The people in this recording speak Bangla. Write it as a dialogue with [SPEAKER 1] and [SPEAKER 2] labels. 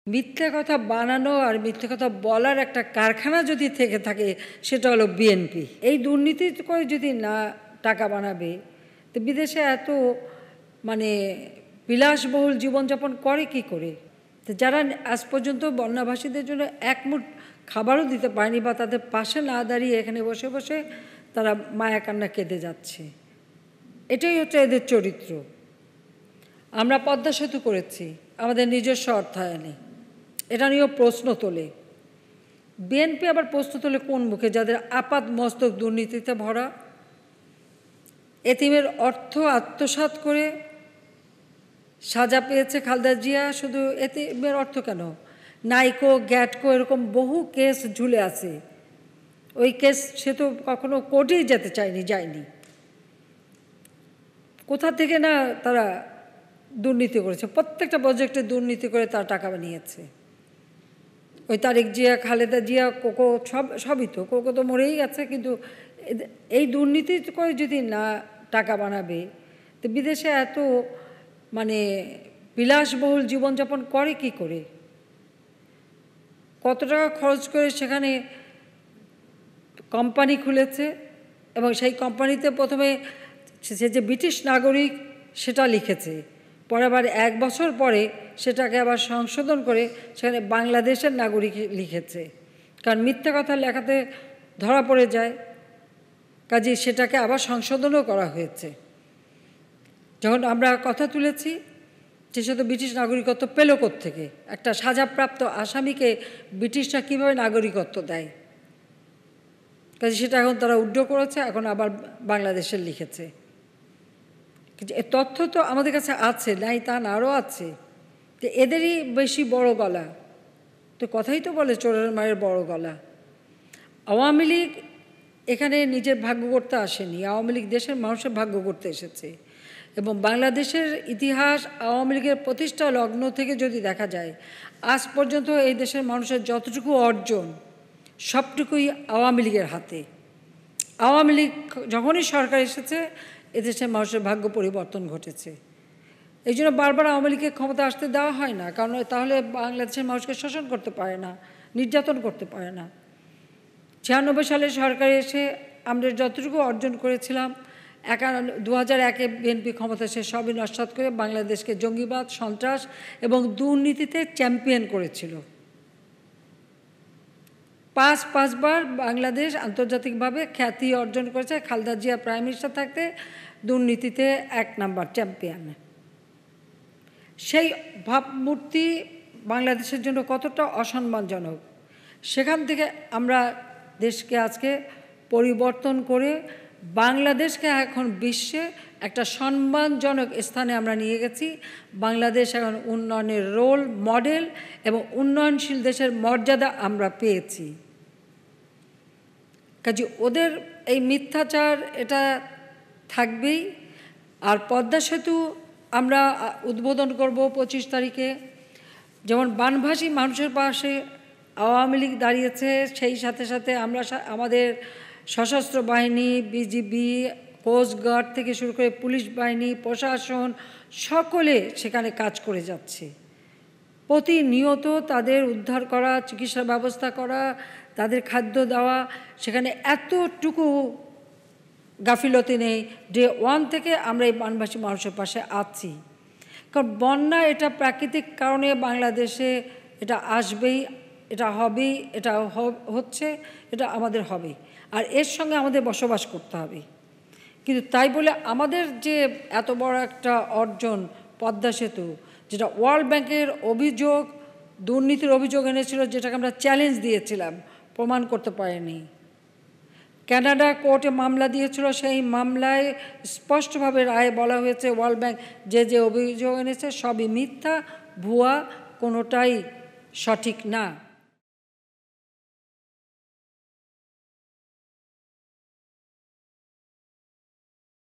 [SPEAKER 1] মিথ্যা কথা বানানো আর মিথ্যা কথা বলার একটা কারখানা যদি থেকে থাকে সেটা হলো বিএনপি। এই দুর্নীতি করে যদি না টাকা বানাবে তো বিদেশে এত বিলাসবহুল জীবনযাপন করে কি করে? তো যারা আজ পর্যন্ত বন্যাভাসীদের জন্য এক মুঠ খাবারও দিতে পারেনি বা তাদের পাশে না দাঁড়িয়ে এখানে বসে বসে তারা মায়া কান্না কেঁদে যাচ্ছে, এটাই হচ্ছে এদের চরিত্র। আমরা পদ্মা সেতু করেছি আমাদের নিজস্ব অর্থায়নে, এটা নিয়েও প্রশ্ন তোলে। বিএনপি আবার প্রশ্ন তোলে কোন মুখে? যাদের আপাত মস্তক দুর্নীতিতে ভরা, এতিমের অর্থ আত্মসাৎ করে সাজা পেয়েছে খালেদা জিয়া। শুধু এতিমের অর্থ কেন, নাইকো, গ্যাটকো এরকম বহু কেস ঝুলে আছে। ওই কেস সে তো কখনো কোর্টেই যেতে যায়নি। কোথা থেকে না তারা দুর্নীতি করেছে, প্রত্যেকটা প্রজেক্টে দুর্নীতি করে তারা টাকা বানিয়েছে। ওই তারেক জিয়া, খালেদা জিয়া, কোকো সবই তো, কোকো তো মরেই গেছে। কিন্তু এই দুর্নীতি করে যদি না টাকা বানাবে তো বিদেশে এত বিলাসবহুল জীবনযাপন করে কি করে? কত টাকা খরচ করে সেখানে কোম্পানি খুলেছে এবং সেই কোম্পানিতে প্রথমে সে যে ব্রিটিশ নাগরিক সেটা লিখেছে, পরে আবার 1 বছর পরে সেটাকে আবার সংশোধন করে সেখানে বাংলাদেশের নাগরিক লিখেছে। কারণ মিথ্যা কথা লেখাতে ধরা পড়ে যায়, কাজে সেটাকে আবার সংশোধনও করা হয়েছে। যখন আমরা কথা তুলেছি যে সে তো ব্রিটিশ নাগরিকত্ব পেল থেকে, একটা সাজাপ্রাপ্ত আসামিকে ব্রিটিশরা কীভাবে নাগরিকত্ব দেয়, কাজে সেটা এখন তারা উড্ড করেছে, এখন আবার বাংলাদেশের লিখেছে। এ তথ্য তো আমাদের কাছে আছে, নাই তা না, আরও আছে। তো এদেরই বেশি বড় গলা, তো কথাই তো বলে চোরের মায়ের বড় গলা। আওয়ামী লীগ এখানে নিজের ভাগ্য করতে আসেনি, আওয়ামী লীগ দেশের মানুষের ভাগ্য করতে এসেছে। এবং বাংলাদেশের ইতিহাস আওয়ামী লীগের প্রতিষ্ঠা লগ্ন থেকে যদি দেখা যায়, আজ পর্যন্ত এই দেশের মানুষের যতটুকু অর্জন সবটুকুই আওয়ামী লীগের হাতে। আওয়ামী লীগ যখনই সরকার এসেছে এদেশের মানুষের ভাগ্য পরিবর্তন ঘটেছে। এই জন্য বারবার আওয়ামী লীগকে ক্ষমতা আসতে দেওয়া হয় না, কারণ তাহলে বাংলাদেশের মানুষকে শোষণ করতে পারে না, নির্যাতন করতে পারে না। 96 সালে সরকারে এসে আমরা যতটুকু অর্জন করেছিলাম 2001-এ বিএনপি ক্ষমতা এসে সবই নস্যাৎ করে বাংলাদেশকে জঙ্গিবাদ, সন্ত্রাস এবং দুর্নীতিতে চ্যাম্পিয়ন করেছিল। 5বার বাংলাদেশ আন্তর্জাতিকভাবে খ্যাতি অর্জন করেছে খালেদা জিয়া প্রাইম মিনিস্টার থাকতে, দুর্নীতিতে 1 নাম্বার চ্যাম্পিয়ন। সেই ভাবমূর্তি বাংলাদেশের জন্য কতটা অসম্মানজনক, সেখান থেকে আমরা দেশকে আজকে পরিবর্তন করে বাংলাদেশকে এখন বিশ্বে একটা সম্মানজনক স্থানে আমরা নিয়ে গেছি। বাংলাদেশ এখন উন্নয়নের রোল মডেল এবং উন্নয়নশীল দেশের মর্যাদা আমরা পেয়েছি। কাজে ওদের এই মিথ্যাচার এটা থাকবেই। আর পদ্মা সেতু আমরা উদ্বোধন করব 25 তারিখে। যেমন বানভাসী মানুষের পাশে আওয়ামী লীগ দাঁড়িয়েছে, সেই সাথে সাথে আমরা আমাদের সশস্ত্র বাহিনী, বিজিবি, কোস্টগার্ড থেকে শুরু করে পুলিশ বাহিনী, প্রশাসন সকলে সেখানে কাজ করে যাচ্ছে। প্রতিনিয়ত তাদের উদ্ধার করা, চিকিৎসা ব্যবস্থা করা, তাদের খাদ্য দেওয়া, সেখানে এতটুকু গাফিলতি নেই। ডে 1 থেকে আমরা এই বানভাসী মানুষের পাশে আছি। কারণ বন্যা এটা প্রাকৃতিক কারণে বাংলাদেশে এটা আসবেই, এটা হবেই, এটা হচ্ছে, এটা আমাদের হবে। আর এর সঙ্গে আমাদের বসবাস করতে হবে। কিন্তু তাই বলে আমাদের যে এত বড় একটা অর্জন পদ্মা সেতু, যেটা ওয়ার্ল্ড ব্যাংকের অভিযোগ, দুর্নীতির অভিযোগ এনেছিল, যেটাকে আমরা চ্যালেঞ্জ দিয়েছিলাম, প্রমাণ করতে পারেনি। কানাডা কোর্টে মামলা দিয়েছিল, সেই মামলায় স্পষ্টভাবে রায়ে বলা হয়েছে ওয়ার্ল্ড ব্যাংক যে অভিযোগ এনেছে সবই মিথ্যা, ভুয়া, কোনোটাই সঠিক না।